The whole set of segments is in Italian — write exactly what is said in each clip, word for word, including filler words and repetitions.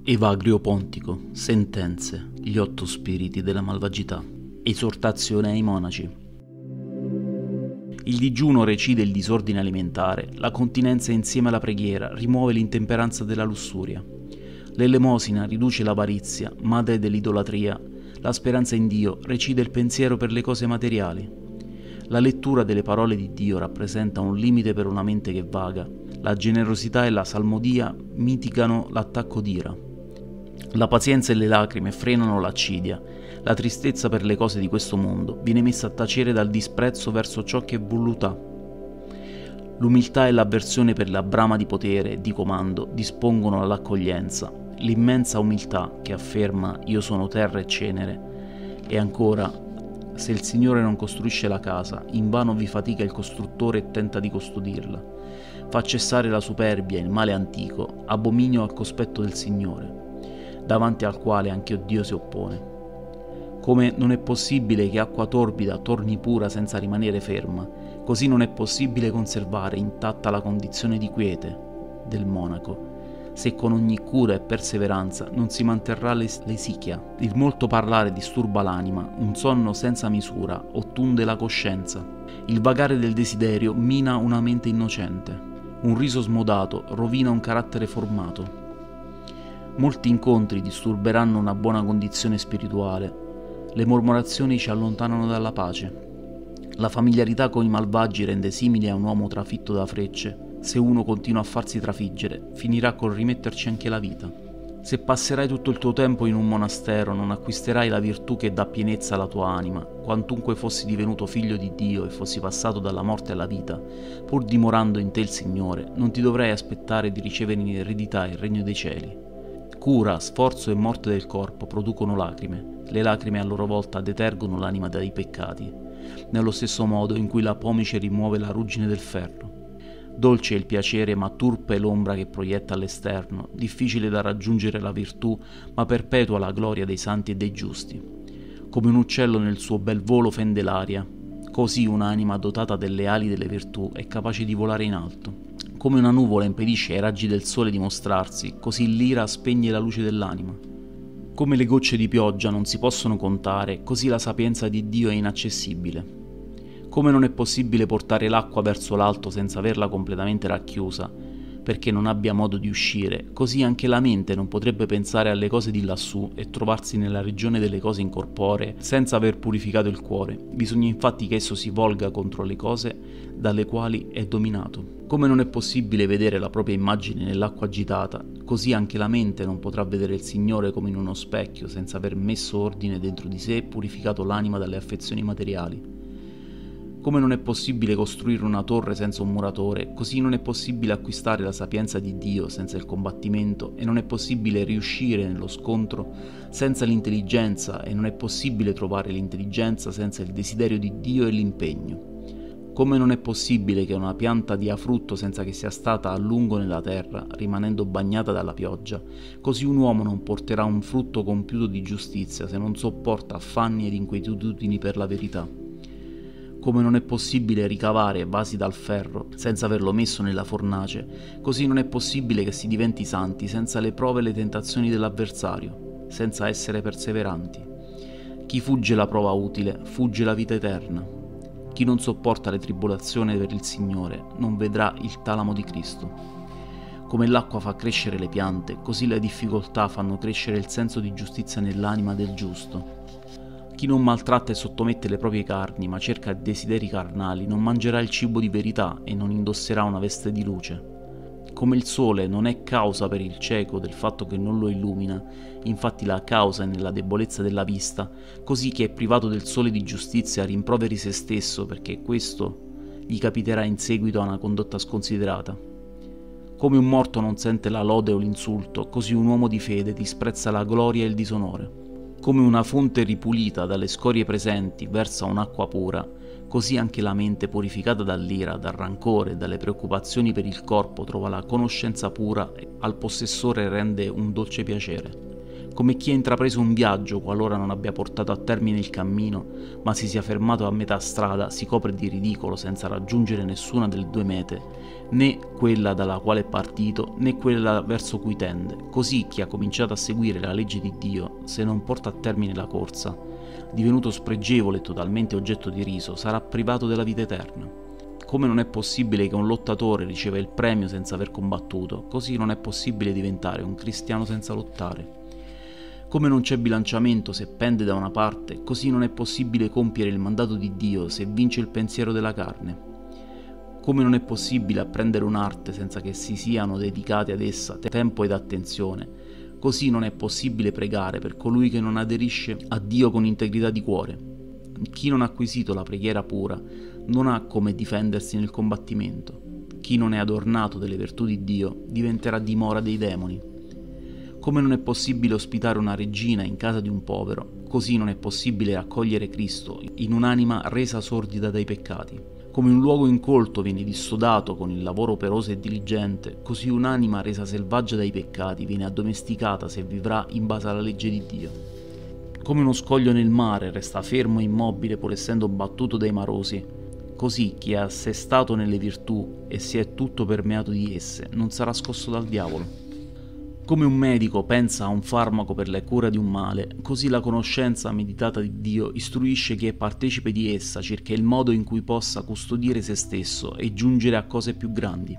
Evagrio Pontico, sentenze, gli otto spiriti della malvagità, esortazione ai monaci. Il digiuno recide il disordine alimentare, la continenza insieme alla preghiera rimuove l'intemperanza della lussuria. L'elemosina riduce l'avarizia, madre dell'idolatria, la speranza in Dio recide il pensiero per le cose materiali. La lettura delle parole di Dio rappresenta un limite per una mente che vaga, la generosità e la salmodia mitigano l'attacco d'ira. La pazienza e le lacrime frenano l'accidia, la tristezza per le cose di questo mondo viene messa a tacere dal disprezzo verso ciò che è voluttà. L'umiltà e l'avversione per la brama di potere e di comando dispongono all'accoglienza, l'immensa umiltà che afferma «io sono terra e cenere» e ancora «se il Signore non costruisce la casa, invano vi fatica il costruttore e tenta di custodirla. Fa cessare la superbia, il male antico, abominio al cospetto del Signore, davanti al quale anche Dio si oppone. Come non è possibile che acqua torbida torni pura senza rimanere ferma, così non è possibile conservare intatta la condizione di quiete del monaco, se con ogni cura e perseveranza non si manterrà l'esichia. Il molto parlare disturba l'anima, un sonno senza misura ottunde la coscienza. Il vagare del desiderio mina una mente innocente. Un riso smodato rovina un carattere formato. Molti incontri disturberanno una buona condizione spirituale. Le mormorazioni ci allontanano dalla pace. La familiarità con i malvagi rende simile a un uomo trafitto da frecce. Se uno continua a farsi trafiggere, finirà col rimetterci anche la vita. Se passerai tutto il tuo tempo in un monastero, non acquisterai la virtù che dà pienezza alla tua anima, quantunque fossi divenuto figlio di Dio e fossi passato dalla morte alla vita, pur dimorando in te il Signore, non ti dovrai aspettare di ricevere in eredità il regno dei cieli. Cura, sforzo e morte del corpo producono lacrime. Le lacrime a loro volta detergono l'anima dai peccati, nello stesso modo in cui la pomice rimuove la ruggine del ferro. Dolce è il piacere, ma turpe è l'ombra che proietta all'esterno, difficile da raggiungere la virtù, ma perpetua la gloria dei santi e dei giusti. Come un uccello nel suo bel volo fende l'aria, così un'anima dotata delle ali delle virtù è capace di volare in alto. Come una nuvola impedisce ai raggi del sole di mostrarsi, così l'ira spegne la luce dell'anima. Come le gocce di pioggia non si possono contare, così la sapienza di Dio è inaccessibile. Come non è possibile portare l'acqua verso l'alto senza averla completamente racchiusa, perché non abbia modo di uscire, così anche la mente non potrebbe pensare alle cose di lassù e trovarsi nella regione delle cose incorporee senza aver purificato il cuore. Bisogna infatti che esso si volga contro le cose dalle quali è dominato. Come non è possibile vedere la propria immagine nell'acqua agitata, così anche la mente non potrà vedere il Signore come in uno specchio senza aver messo ordine dentro di sé e purificato l'anima dalle affezioni materiali. Come non è possibile costruire una torre senza un muratore, così non è possibile acquistare la sapienza di Dio senza il combattimento e non è possibile riuscire nello scontro senza l'intelligenza e non è possibile trovare l'intelligenza senza il desiderio di Dio e l'impegno. Come non è possibile che una pianta dia frutto senza che sia stata a lungo nella terra, rimanendo bagnata dalla pioggia, così un uomo non porterà un frutto compiuto di giustizia se non sopporta affanni ed inquietudini per la verità. Come non è possibile ricavare vasi dal ferro senza averlo messo nella fornace, così non è possibile che si diventi santi senza le prove e le tentazioni dell'avversario, senza essere perseveranti. Chi fugge la prova utile, fugge la vita eterna. Chi non sopporta le tribolazioni per il Signore, non vedrà il talamo di Cristo. Come l'acqua fa crescere le piante, così le difficoltà fanno crescere il senso di giustizia nell'anima del giusto. Chi non maltratta e sottomette le proprie carni, ma cerca desideri carnali, non mangerà il cibo di verità e non indosserà una veste di luce. Come il sole non è causa per il cieco del fatto che non lo illumina, infatti la causa è nella debolezza della vista, così chi è privato del sole di giustizia rimproveri se stesso perché questo gli capiterà in seguito a una condotta sconsiderata. Come un morto non sente la lode o l'insulto, così un uomo di fede disprezza la gloria e il disonore. Come una fonte ripulita dalle scorie presenti versa un'acqua pura, così anche la mente purificata dall'ira, dal rancore e dalle preoccupazioni per il corpo trova la conoscenza pura e al possessore rende un dolce piacere. come chi ha intrapreso un viaggio qualora non abbia portato a termine il cammino, ma si sia fermato a metà strada, si copre di ridicolo senza raggiungere nessuna delle due mete, né quella dalla quale è partito, né quella verso cui tende. Così chi ha cominciato a seguire la legge di Dio, se non porta a termine la corsa, divenuto spregevole e totalmente oggetto di riso, sarà privato della vita eterna. Come non è possibile che un lottatore riceva il premio senza aver combattuto, così non è possibile diventare un cristiano senza lottare. Come non c'è bilanciamento se pende da una parte, così non è possibile compiere il mandato di Dio se vince il pensiero della carne. Come non è possibile apprendere un'arte senza che si siano dedicati ad essa tempo ed attenzione, così non è possibile pregare per colui che non aderisce a Dio con integrità di cuore. Chi non ha acquisito la preghiera pura non ha come difendersi nel combattimento. Chi non è adornato delle virtù di Dio diventerà dimora dei demoni. Come non è possibile ospitare una regina in casa di un povero, così non è possibile accogliere Cristo in un'anima resa sordida dai peccati. Come un luogo incolto viene dissodato con il lavoro operoso e diligente, così un'anima resa selvaggia dai peccati viene addomesticata se vivrà in base alla legge di Dio. Come uno scoglio nel mare resta fermo e immobile pur essendo battuto dai marosi, così chi è assestato nelle virtù e si è tutto permeato di esse non sarà scosso dal diavolo. Come un medico pensa a un farmaco per la cura di un male, così la conoscenza meditata di Dio istruisce chi è partecipe di essa circa il modo in cui possa custodire se stesso e giungere a cose più grandi.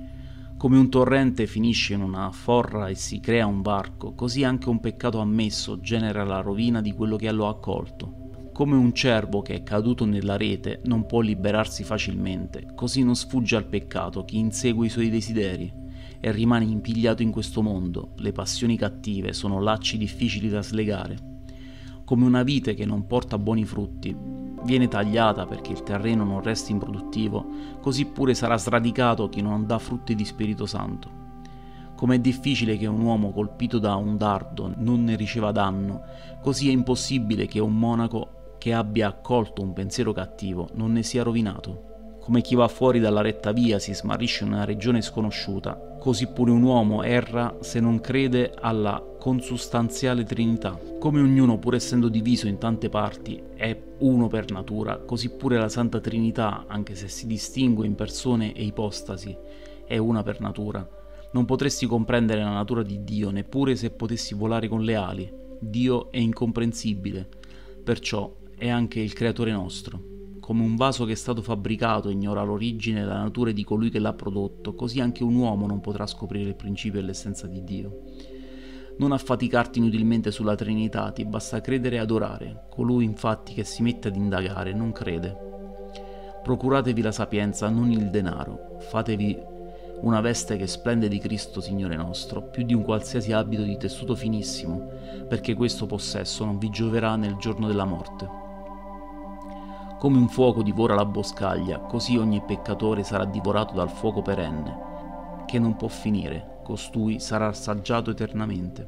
Come un torrente finisce in una forra e si crea un varco, così anche un peccato ammesso genera la rovina di quello che lo ha accolto. Come un cervo che è caduto nella rete non può liberarsi facilmente, così non sfugge al peccato chi insegue i suoi desideri e rimane impigliato in questo mondo. Le passioni cattive sono lacci difficili da slegare. Come una vite che non porta buoni frutti viene tagliata perché il terreno non resti improduttivo, così pure sarà sradicato chi non dà frutti di Spirito Santo. Come è difficile che un uomo colpito da un dardo non ne riceva danno, così è impossibile che un monaco che abbia accolto un pensiero cattivo non ne sia rovinato. Come chi va fuori dalla retta via si smarrisce in una regione sconosciuta, così pure un uomo erra se non crede alla consustanziale Trinità. Come ognuno, pur essendo diviso in tante parti, è uno per natura, così pure la Santa Trinità, anche se si distingue in persone e ipostasi, è una per natura. Non potresti comprendere la natura di Dio, neppure se potessi volare con le ali. Dio è incomprensibile, perciò è anche il creatore nostro. Come un vaso che è stato fabbricato ignora l'origine e la natura di colui che l'ha prodotto, così anche un uomo non potrà scoprire il principio e l'essenza di Dio. Non affaticarti inutilmente sulla Trinità, ti basta credere e adorare. Colui infatti che si mette ad indagare non crede. Procuratevi la sapienza, non il denaro. Fatevi una veste che splende di Cristo Signore nostro, più di un qualsiasi abito di tessuto finissimo, perché questo possesso non vi gioverà nel giorno della morte. Come un fuoco divora la boscaglia, così ogni peccatore sarà divorato dal fuoco perenne, che non può finire, costui sarà assaggiato eternamente.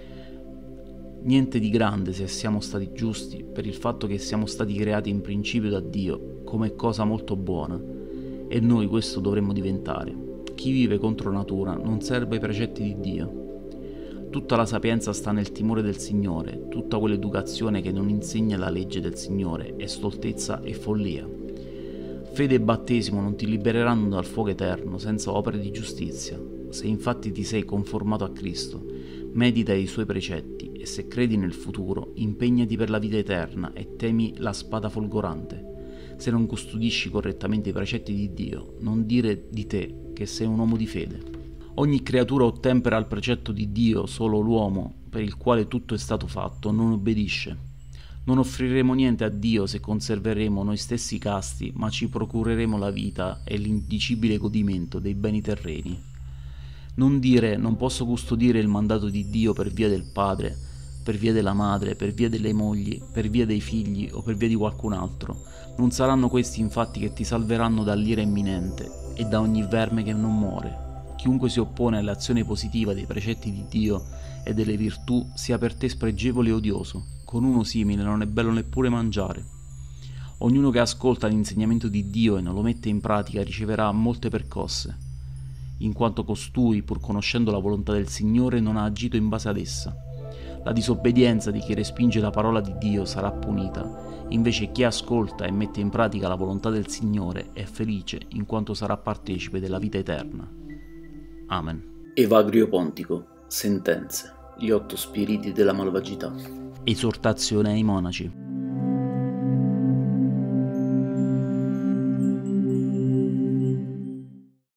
Niente di grande se siamo stati giusti, per il fatto che siamo stati creati in principio da Dio, come cosa molto buona, e noi questo dovremmo diventare. Chi vive contro natura non serve ai precetti di Dio. Tutta la sapienza sta nel timore del Signore, tutta quell'educazione che non insegna la legge del Signore è stoltezza e follia. Fede e battesimo non ti libereranno dal fuoco eterno senza opere di giustizia. Se infatti ti sei conformato a Cristo, medita i suoi precetti e se credi nel futuro, impegnati per la vita eterna e temi la spada folgorante. Se non custodisci correttamente i precetti di Dio, non dire di te che sei un uomo di fede. Ogni creatura ottempera al precetto di Dio, solo l'uomo, per il quale tutto è stato fatto, non obbedisce. Non offriremo niente a Dio se conserveremo noi stessi casti, ma ci procureremo la vita e l'indicibile godimento dei beni terreni. Non dire non posso custodire il mandato di Dio per via del padre, per via della madre, per via delle mogli, per via dei figli o per via di qualcun altro. Non saranno questi infatti che ti salveranno dall'ira imminente e da ogni verme che non muore. Chiunque si oppone all'azione positiva dei precetti di Dio e delle virtù sia per te spregevole e odioso. Con uno simile non è bello neppure mangiare. Ognuno che ascolta l'insegnamento di Dio e non lo mette in pratica riceverà molte percosse, in quanto costui, pur conoscendo la volontà del Signore, non ha agito in base ad essa. La disobbedienza di chi respinge la parola di Dio sarà punita, invece chi ascolta e mette in pratica la volontà del Signore è felice in quanto sarà partecipe della vita eterna. Amen. Evagrio pontico. Sentenze. Gli otto spiriti della malvagità. Esortazione ai monaci.